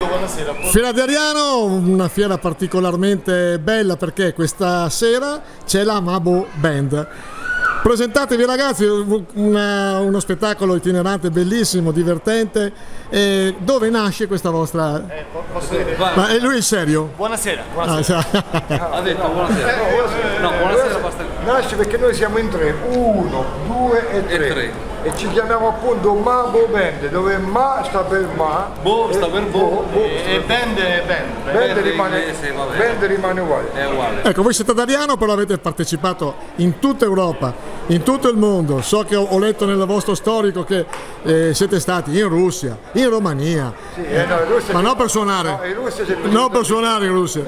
buonasera. Fiera di Ariano, una fiera particolarmente bella perché questa sera c'è la Mabo Band. Presentatevi ragazzi, uno spettacolo itinerante bellissimo, divertente. Dove nasce questa vostra... Posso dire? Ma lui è serio? Buonasera. Ha detto buonasera. No, buonasera basta. Nasce perché noi siamo in tre, 1, 2 e 3. E ci chiamiamo appunto Mabo Band, dove Ma sta per Ma, Bo sta per Bo, E band è band. Band rimane uguale. è uguale. Ecco, voi siete ad Ariano, però avete partecipato in tutta Europa, in tutto il mondo. So che ho letto nel vostro storico che siete stati in Russia, in Romania. Sì, no, in Russia Ma non per suonare. No, in Russia c'è Non per suonare in Russia.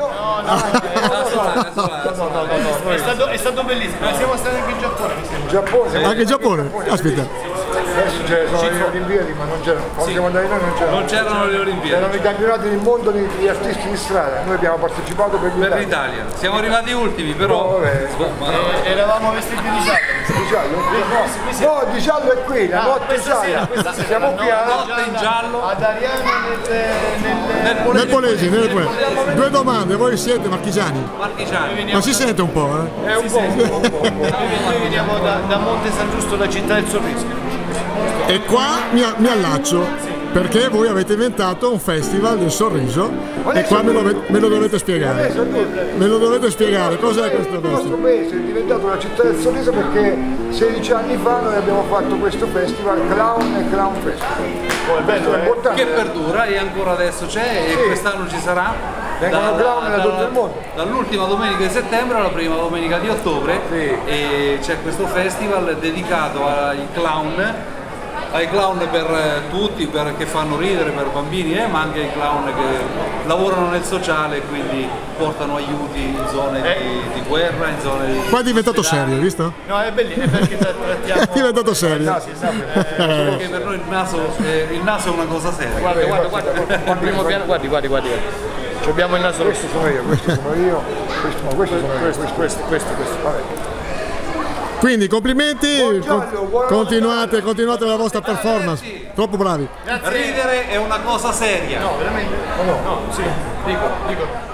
È stato bellissimo. Noi siamo stati anche in Giappone, mi sembra. Giappone. Anche in Giappone? Aspetta. Adesso sono le Olimpiadi, ma non c'erano. Quando siamo andati noi Non c'erano le Olimpiadi. C'erano i campionati del mondo degli artisti di strada. Noi abbiamo partecipato per l'Italia. Siamo arrivati ultimi, però. Eravamo vestiti di giallo. Di giallo? No, di giallo è qui, la notte gialla. Siamo qui a Notte in giallo. Ad Ariano Nel Polesine, due domande, voi siete marchigiani? Marchigiani. Ma si sente un po', È un po'. Noi veniamo da Monte San Giusto, la città del sorriso. E qua mi allaccio, perché voi avete inventato un festival del sorriso e qua me lo dovete spiegare. Me lo dovete spiegare, cos'è questo Il nostro festival? paese è diventato la città del sorriso perché 16 anni fa noi abbiamo fatto questo festival, Clown e Clown Festival. Questo è importante. Che perdura e ancora adesso c'è e quest'anno ci sarà. Vengono clown da tutto il mondo. Dall'ultima domenica di settembre alla prima domenica di ottobre e c'è questo festival dedicato ai clown per tutti, che fanno ridere, per bambini, ma anche ai clown che lavorano nel sociale e quindi portano aiuti in zone di guerra, in zone di... Qua è diventato serio, visto? No, è bellissimo perché trattiamo... È diventato serio. Perché per noi il naso è una cosa seria. Guarda, primo piano, guardi. Ci abbiamo il naso rosso. Questo sono io, questo. Vabbè. Quindi complimenti, Buon continuate la vostra performance, troppo bravi. Ridere è una cosa seria. No, veramente? No, sì, dico.